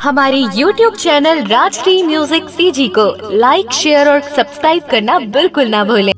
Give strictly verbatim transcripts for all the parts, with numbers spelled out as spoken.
हमारे YouTube channel Rajshri music CG को like, share और सब्सक्राइब करना बिल्कुल ना भूलें।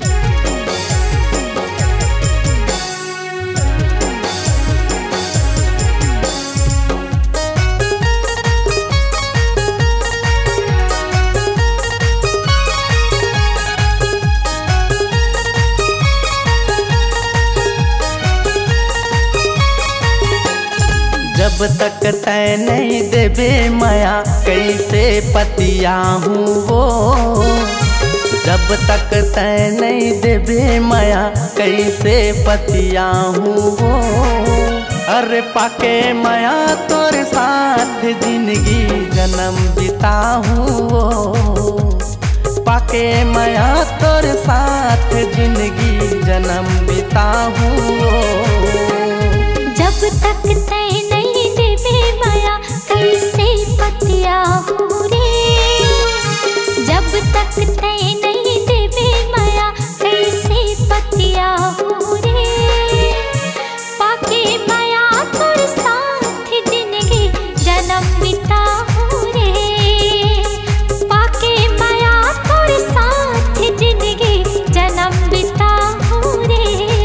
जब तक तय नहीं देबे माया कैसे पतिया हूँ वो, जब तक तय नहीं देबे माया कैसे पतिया हूँ वो। अरे पाके माया तोर साथ जिंदगी जन्म बिता हूँ वो, पाके माया तोर साथ जिंदगी जन्म बिता हूँ वो। जब तक तय नहीं देबे माया कैसे पतिया हूँ रे, जब तक तय नहीं देबे माया कैसे पतिया हूँ रे। पाके माया तोर साथ जिंदगी जन्म बिता हूँ रे, पाके माया तोर साथ जिंदगी जन्म बिता हूँ रे।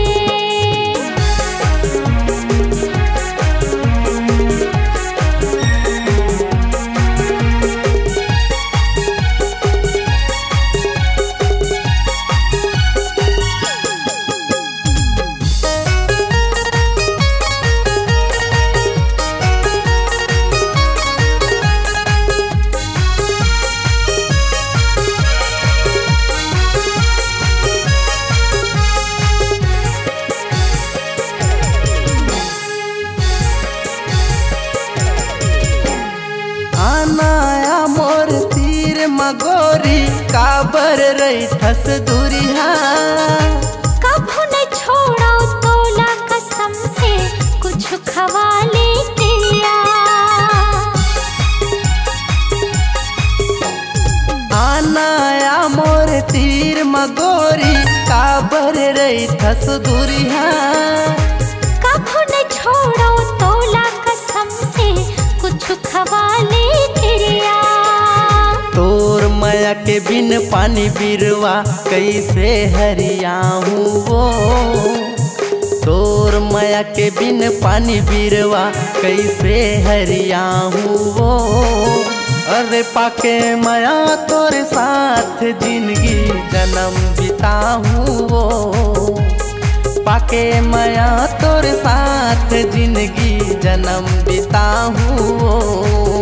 मगोरी काबर रही ठस दूरिया, कभू न छोड़ो तोला कसम से कुछ खवाले तेरा। आनाया मोर तीर मगोरी काबर रही ठस दूरिया, कभू न छोड़ो तोला कसम से कुछ खवाले तेरा। तोर माया के बिन पानी बिरवा कैसे हरिया हूँ वो, तोर माया के बिन पानी बिरवा कैसे हरिया हूँ वो। अरे पाके माया तोर साथ जिंदगी जन्म बिता हूँ वो, पाके माया तोर साथ जिंदगी जन्म बिता हूँ वो।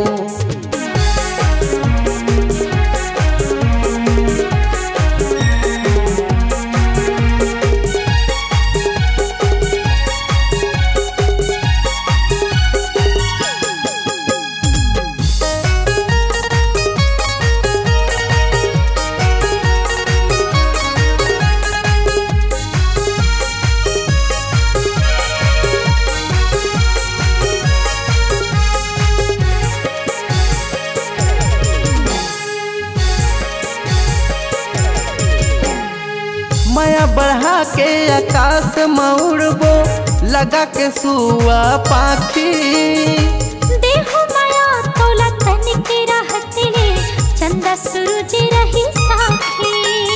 माया बढ़ा के आकाश में उड़बो लगा के सुआ पाखी, देहु माया तोला तन के रहते रे चंदा सूरज रही साखी।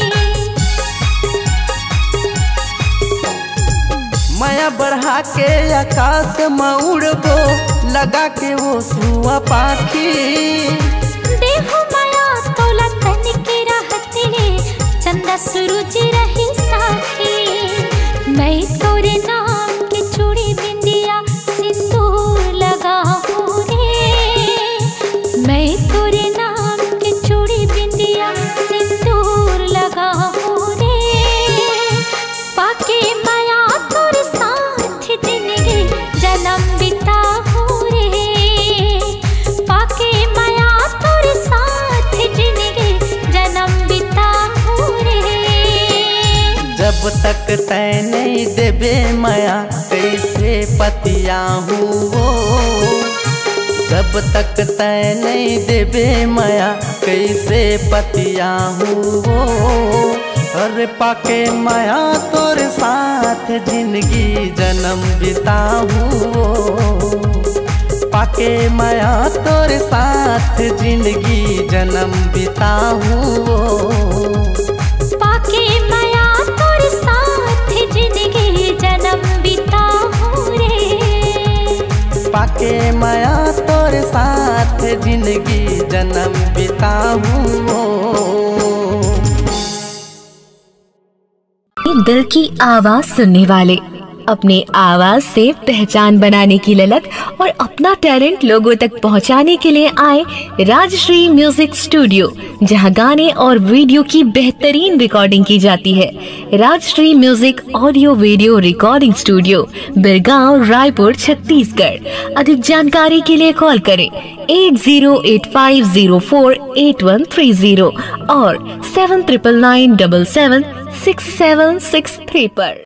माया बढ़ा के आकाश में उड़बो लगा के वो सुआ पाखी, देहु माया तोला तन के रहते रे चंदा सूरज रही साखी। मैं तोरे नाम के चूड़ी बिंदिया सिंदूर लगाऊं रे, मैं तोरे नाम के चूड़ी बिंदिया सिंदूर लगाऊं रे। पाके माया तोरे साथ जिंदगी जन्म बिताऊं रे, पाके माया तोरे साथ जिंदगी जन्म बिताऊं रे। जब तक तय नहीं देबे माया कैसे पतिया हूँ वो, जब तक तय नहीं देबे माया कैसे पतिया हूँ वो। अरे पाके माया तोर साथ जिंदगी जन्म बिता हूँ वो, पाके माया तोरे साथ जिंदगी जन्म बिताऊं वो। पाके माया तोरे साथ जिंदगी जन्म बिताऊं रे। पाके माया तोरे साथ जिंदगी जन्म बिताऊं वो। दिल की आवाज सुनने वाले, अपने आवाज से पहचान बनाने की ललक और अपना टैलेंट लोगों तक पहुंचाने के लिए आए राजश्री म्यूजिक स्टूडियो, जहां गाने और वीडियो की बेहतरीन रिकॉर्डिंग की जाती है। Rajshri music audio video recording studio, Birgaon, Raipur, Chhattisgarh. अधिक जानकारी के लिए कॉल करें at zero eight five zero four eight one three zero और seven triple nine double seven six seven six three पर।